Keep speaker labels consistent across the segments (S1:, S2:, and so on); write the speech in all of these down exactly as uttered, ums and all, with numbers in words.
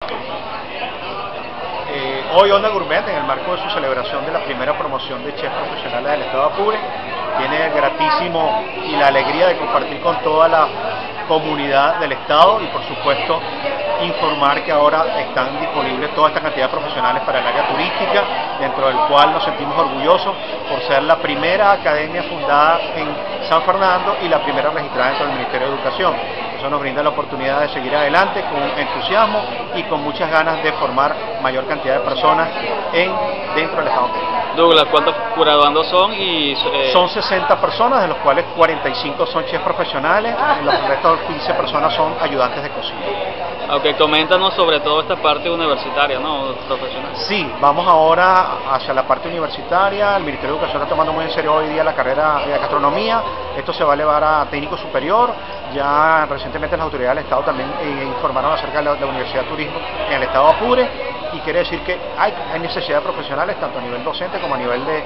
S1: Eh, hoy Onda Gourmet, en el marco de su celebración de la primera promoción de chefs profesionales del estado Apure, tiene el gratísimo y la alegría de compartir con toda la comunidad del estado y por supuesto informar que ahora están disponibles toda esta cantidad de profesionales para el área turística, dentro del cual nos sentimos orgullosos por ser la primera academia fundada en San Fernando y la primera registrada dentro del Ministerio de Educación. Eso nos brinda la oportunidad de seguir adelante con entusiasmo y con muchas ganas de formar mayor cantidad de personas en, dentro del estado.
S2: Douglas, ¿cuántos graduandos son? Y, eh...
S1: Son sesenta personas, de los cuales cuarenta y cinco son chefs profesionales, y los restos quince personas son ayudantes de cocina.
S2: Ok, coméntanos sobre todo esta parte universitaria, ¿no? Profesional.
S1: Sí, vamos ahora hacia la parte universitaria. El Ministerio de Educación está tomando muy en serio hoy día la carrera de gastronomía. Esto se va a elevar a técnico superior. Ya recientemente las autoridades del Estado también eh, informaron acerca de la, de la Universidad de Turismo en el Estado de Apure, y quiere decir que hay, hay necesidad de profesionales tanto a nivel docente como a nivel de,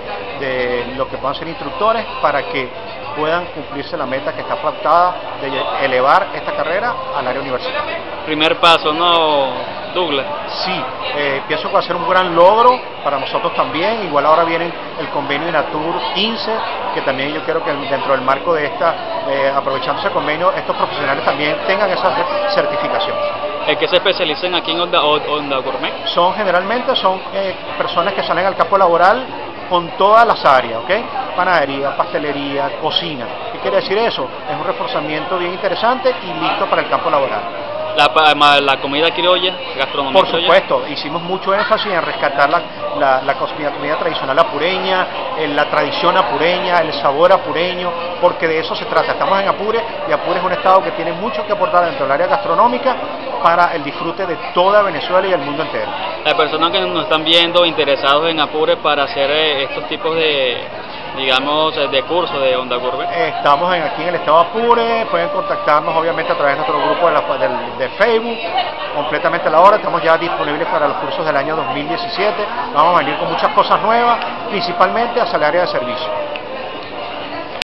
S1: de lo que puedan ser instructores para que puedan cumplirse la meta que está plantada de elevar esta carrera al área universitaria.
S2: Primer paso, ¿no, Douglas?
S1: Sí, eh, pienso que va a ser un gran logro para nosotros también. Igual ahora viene el convenio INATUR quince, que también yo quiero que dentro del marco de esta, eh, aprovechando ese convenio, estos profesionales también tengan esa certificación.
S2: ¿El que se especialicen aquí en Onda, Onda Gourmet?
S1: Son generalmente son eh, personas que salen al campo laboral con todas las áreas, ¿ok? Panadería, pastelería, cocina. ¿Qué quiere decir eso? Es un reforzamiento bien interesante y listo para el campo laboral.
S2: La, la comida criolla, gastronomía
S1: Por supuesto, criolla. Hicimos mucho énfasis en rescatar la, la, la comida, comida tradicional apureña, la tradición apureña, el sabor apureño, porque de eso se trata. Estamos en Apure y Apure es un estado que tiene mucho que aportar dentro del área gastronómica para el disfrute de toda Venezuela y el mundo entero.
S2: Las personas que nos están viendo interesados en Apure para hacer estos tipos de, digamos, de cursos de Onda Gourmet.
S1: Estamos en, aquí en el estado de Apure, pueden contactarnos obviamente a través de nuestro grupo de, la, de, de Facebook, completamente a la hora. Estamos ya disponibles para los cursos del año dos mil diecisiete, vamos a venir con muchas cosas nuevas, principalmente hacia el área de servicio.